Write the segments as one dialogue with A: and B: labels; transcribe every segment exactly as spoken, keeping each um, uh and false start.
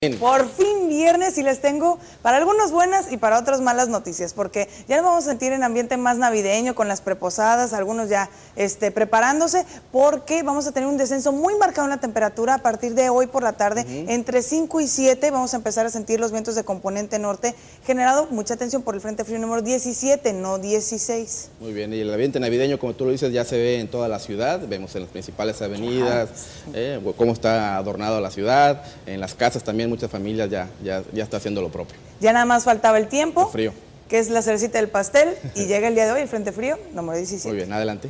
A: Por fin viernes y les tengo para algunos buenas y para otros malas noticias, porque ya nos vamos a sentir en ambiente más navideño con las preposadas, algunos ya este, preparándose, porque vamos a tener un descenso muy marcado en la temperatura a partir de hoy por la tarde, uh-huh. entre cinco y siete vamos a empezar a sentir los vientos de componente norte, generado, mucha atención, por el frente frío número diecisiete, no dieciséis.
B: Muy bien, y el ambiente navideño, como tú lo dices, ya se ve en toda la ciudad, vemos en las principales avenidas, claro. eh, cómo está adornado la ciudad, en las casas también. Muchas familias ya, ya, ya está haciendo lo propio.
A: Ya nada más faltaba el tiempo,
B: el frío,
A: que es la cerecita del pastel, y llega el día de hoy el frente frío número diecisiete.
B: Muy bien, adelante.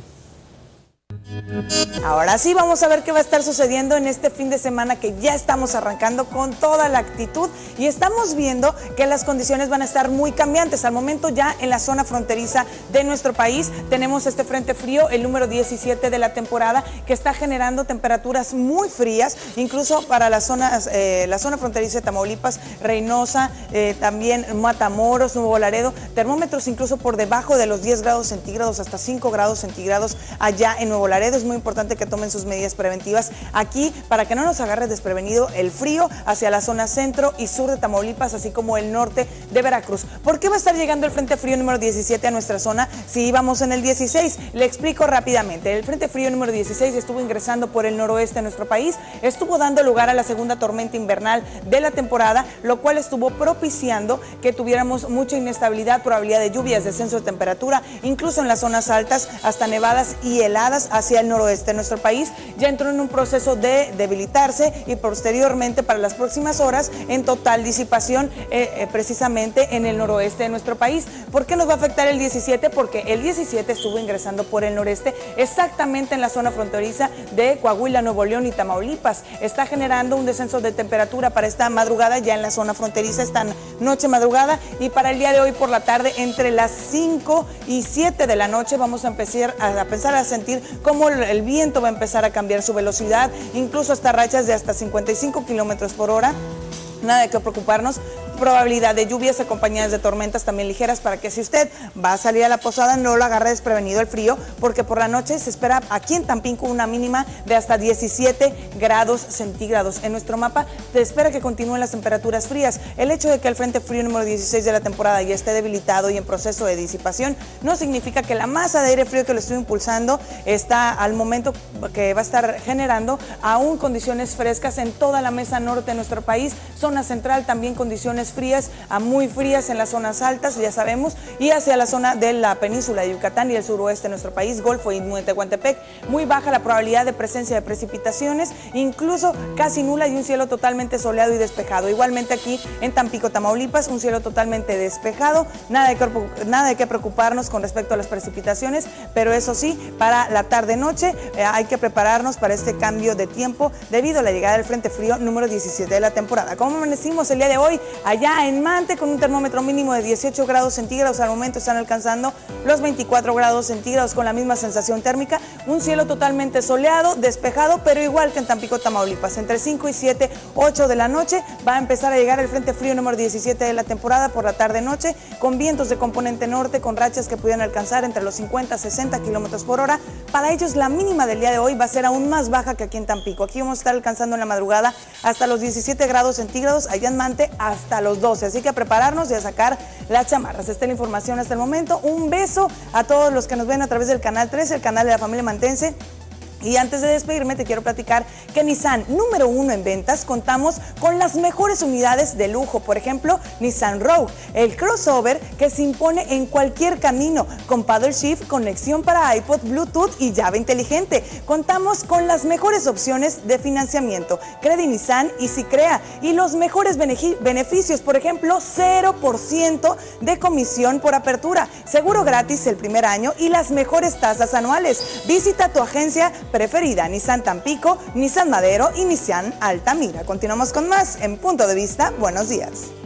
A: Ahora sí, vamos a ver qué va a estar sucediendo en este fin de semana que ya estamos arrancando con toda la actitud y estamos viendo que las condiciones van a estar muy cambiantes. Al momento ya en la zona fronteriza de nuestro país tenemos este frente frío, el número diecisiete de la temporada, que está generando temperaturas muy frías, incluso para las zonas, eh, la zona fronteriza de Tamaulipas, Reynosa, eh, también Matamoros, Nuevo Laredo, termómetros incluso por debajo de los diez grados centígrados, hasta cinco grados centígrados allá en Nuevo Laredo. Es muy importante que tomen sus medidas preventivas aquí para que no nos agarre desprevenido el frío hacia la zona centro y sur de Tamaulipas, así como el norte de Veracruz. ¿Por qué va a estar llegando el frente frío número diecisiete a nuestra zona si íbamos en el dieciséis? Le explico rápidamente. El frente frío número dieciséis estuvo ingresando por el noroeste de nuestro país, estuvo dando lugar a la segunda tormenta invernal de la temporada, lo cual estuvo propiciando que tuviéramos mucha inestabilidad, probabilidad de lluvias, descenso de temperatura, incluso en las zonas altas, hasta nevadas y heladas hacia el noroeste de nuestro país. Ya entró en un proceso de debilitarse y posteriormente para las próximas horas en total disipación eh, eh, precisamente en el noroeste de nuestro país. ¿Por qué nos va a afectar el diecisiete? Porque el diecisiete estuvo ingresando por el noreste exactamente en la zona fronteriza de Coahuila, Nuevo León y Tamaulipas. Está generando un descenso de temperatura para esta madrugada ya en la zona fronteriza, esta noche madrugada, y para el día de hoy por la tarde entre las cinco y siete de la noche vamos a empezar a, a pensar a sentir cómo el viento va a empezar a cambiar su velocidad, incluso hasta rachas de hasta cincuenta y cinco kilómetros por hora. Nada de qué preocuparnos. Probabilidad de lluvias acompañadas de tormentas también ligeras, para que si usted va a salir a la posada no lo agarre desprevenido el frío, porque por la noche se espera aquí en Tampico una mínima de hasta diecisiete grados centígrados. En nuestro mapa se espera que continúen las temperaturas frías. El hecho de que el frente frío número dieciséis de la temporada ya esté debilitado y en proceso de disipación no significa que la masa de aire frío que lo estoy impulsando está al momento que va a estar generando aún condiciones frescas en toda la mesa norte de nuestro país, zona central también condiciones frías a muy frías en las zonas altas, ya sabemos, y hacia la zona de la península de Yucatán y el suroeste de nuestro país, Golfo y Tehuantepec, muy baja la probabilidad de presencia de precipitaciones, incluso casi nula, y un cielo totalmente soleado y despejado. Igualmente aquí en Tampico, Tamaulipas, un cielo totalmente despejado, nada de, que, nada de qué preocuparnos con respecto a las precipitaciones, pero eso sí, para la tarde-noche eh, hay que prepararnos para este cambio de tiempo debido a la llegada del frente frío número diecisiete de la temporada. ¿Cómo amanecimos el día de hoy? Allá en Mante, con un termómetro mínimo de dieciocho grados centígrados, al momento están alcanzando los veinticuatro grados centígrados con la misma sensación térmica, un cielo totalmente soleado, despejado, pero igual que en Tampico, Tamaulipas, entre cinco y siete, ocho de la noche va a empezar a llegar el frente frío número diecisiete de la temporada por la tarde-noche, con vientos de componente norte, con rachas que pudieran alcanzar entre los cincuenta a sesenta kilómetros por hora. Para ellos la mínima del día de hoy va a ser aún más baja que aquí en Tampico. Aquí vamos a estar alcanzando en la madrugada hasta los diecisiete grados centígrados, allá en Mante hasta los doce, así que a prepararnos y a sacar las chamarras. Esta es la información hasta el momento. Un beso a todos los que nos ven a través del canal trece, el canal de la familia mantense. Y antes de despedirme te quiero platicar que Nissan, número uno en ventas, contamos con las mejores unidades de lujo. Por ejemplo, Nissan Rogue, el crossover que se impone en cualquier camino, con paddle shift, conexión para iPod, Bluetooth y llave inteligente. Contamos con las mejores opciones de financiamiento, Credit Nissan y Sicrea, y los mejores beneficios, por ejemplo, cero por ciento de comisión por apertura, seguro gratis el primer año y las mejores tasas anuales. Visita tu agencia preferida, Nissan Tampico, Nissan Madero y Nissan Altamira. Continuamos con más en Punto de Vista. Buenos días.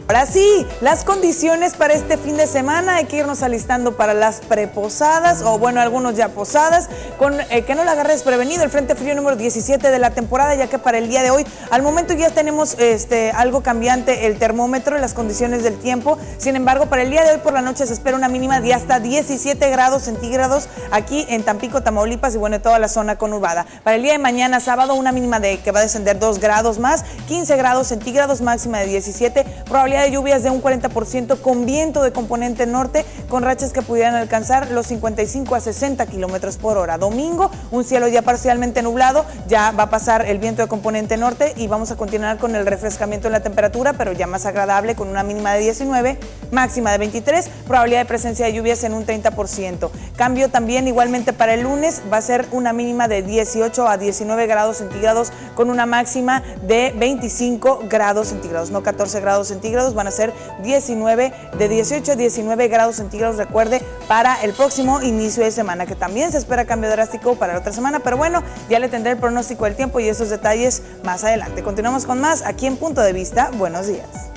A: Ahora sí, las condiciones para este fin de semana, hay que irnos alistando para las preposadas, o bueno, algunos ya posadas, con eh, que no la agarre desprevenido el Frente Frío número diecisiete de la temporada, ya que para el día de hoy, al momento ya tenemos este, algo cambiante el termómetro, las condiciones del tiempo. Sin embargo, para el día de hoy por la noche se espera una mínima de hasta diecisiete grados centígrados aquí en Tampico, Tamaulipas y bueno, en toda la zona conurbada. Para el día de mañana, sábado, una mínima de que va a descender dos grados más, quince grados centígrados, máxima de diecisiete, probabilidad de lluvias de un cuarenta por ciento con viento de componente norte, con rachas que pudieran alcanzar los cincuenta y cinco a sesenta kilómetros por hora. Domingo, un cielo ya parcialmente nublado, ya va a pasar el viento de componente norte y vamos a continuar con el refrescamiento en la temperatura, pero ya más agradable, con una mínima de diecinueve, máxima de veintitrés, probabilidad de presencia de lluvias en un treinta por ciento. Cambio también igualmente para el lunes, va a ser una mínima de dieciocho a diecinueve grados centígrados con una máxima de veinticinco grados centígrados, no catorce grados centígrados, van a ser diecinueve, de dieciocho a diecinueve grados centígrados, recuerde, para el próximo inicio de semana, que también se espera cambio drástico para la otra semana, pero bueno, ya le tendré el pronóstico del tiempo y esos detalles más adelante. Continuamos con más aquí en Punto de Vista. Buenos días.